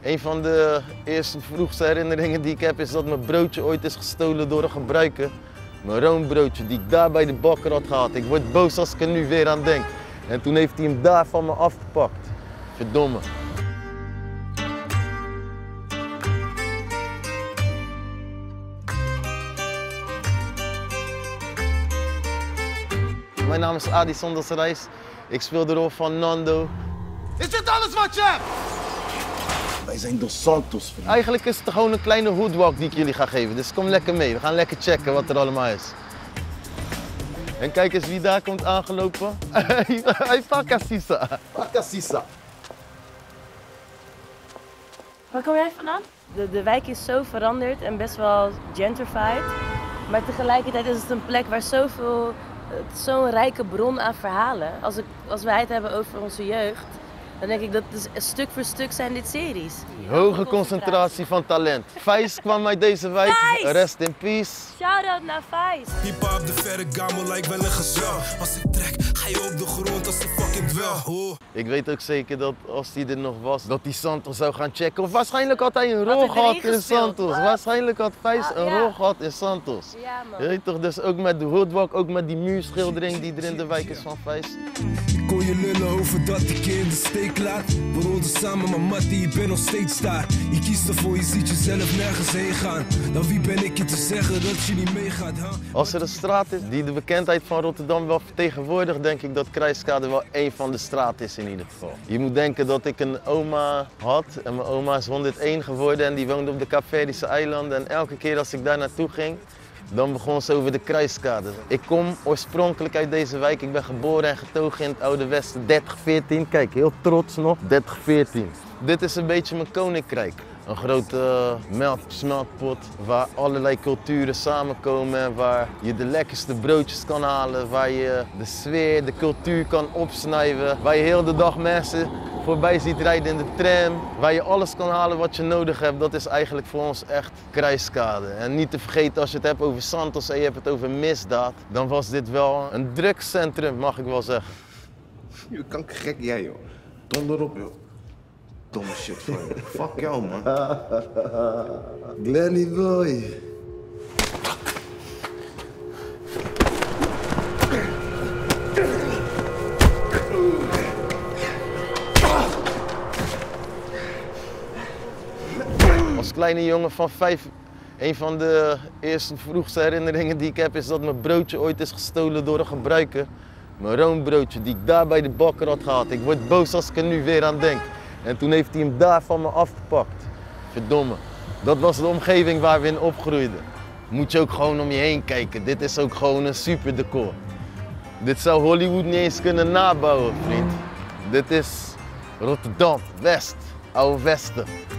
Een van de eerste vroegste herinneringen die ik heb is dat mijn broodje ooit is gestolen door een gebruiker. Mijn roombroodje die ik daar bij de bakker had gehad. Ik word boos als ik er nu weer aan denk. En toen heeft hij hem daar van me afgepakt. Verdomme. Mijn naam is Adi Sonders Reis. Ik speel de rol van Nando. Is dit alles wat je hebt? Wij zijn Dos Santos, vriend. Eigenlijk is het gewoon een kleine hoodwalk die ik jullie ga geven. Dus kom lekker mee. We gaan lekker checken wat er allemaal is. En kijk eens wie daar komt aangelopen. Hij pakt Sisa. Pakka Sisa. Waar kom jij vandaan? De wijk is zo veranderd en best wel gentrified. Maar tegelijkertijd is het een plek waar zo'n rijke bron aan verhalen. Als wij het hebben over onze jeugd, dan denk ik dat stuk voor stuk zijn dit series. Hoge concentratie van talent. Vijs kwam uit deze wijk. Vijs! Rest in peace. Shout-out naar Vijs. Piepa op de verre gamel lijkt wel een gezel. Als ik trek, ga je op de grond als een fucking dwel. Ik weet ook zeker dat als hij er nog was, dat hij Santos zou gaan checken. Of waarschijnlijk had hij een Had rol hij gehad erin in gespeeld? Santos. Wat? Waarschijnlijk had Vijs een Ja. rol gehad in Santos. Ja, man. Je weet toch, dus ook met de hoodwalk, ook met die muurschildering die er in de wijk is van Vijs. Ik kon je lullen over dat ik je in de steek laat. We rolden samen, maar Mattie, ik ben nog steeds daar. Je kiest ervoor, je ziet jezelf nergens heen gaan. Dan wie ben ik je te zeggen dat je niet meegaat, ha? Als er een straat is die de bekendheid van Rotterdam wel vertegenwoordigt, denk ik dat Kruiskade wel één van de straten is in ieder geval. Je moet denken dat ik een oma had en mijn oma is 101 geworden en die woonde op de Capverdische eilanden. En elke keer als ik daar naartoe ging, dan begon ze over de Kruiskade. Ik kom oorspronkelijk uit deze wijk. Ik ben geboren en getogen in het Oude Westen. 3014, kijk, heel trots nog. 3014. Dit is een beetje mijn koninkrijk. Een grote melksmeltpot waar allerlei culturen samenkomen en waar je de lekkerste broodjes kan halen, waar je de sfeer, de cultuur kan opsnijden, waar je heel de dag mensen voorbij ziet rijden in de tram, waar je alles kan halen wat je nodig hebt. Dat is eigenlijk voor ons echt Kruiskade. En niet te vergeten, als je het hebt over Santos en je hebt het over misdaad, dan was dit wel een drugscentrum, mag ik wel zeggen. Je kankergek jij, joh. Donder op, joh. Domme shit van je. Fuck jou, man. Glenny boy. Als kleine jongen van 5, een van de eerste vroegste herinneringen die ik heb is dat mijn broodje ooit is gestolen door een gebruiker. Mijn roombroodje die ik daar bij de bakker had gehad. Ik word boos als ik er nu weer aan denk. En toen heeft hij hem daar van me afgepakt. Verdomme. Dat was de omgeving waar we in opgroeiden. Moet je ook gewoon om je heen kijken. Dit is ook gewoon een super decor. Dit zou Hollywood niet eens kunnen nabouwen, vriend. Dit is Rotterdam, West, Oude Westen.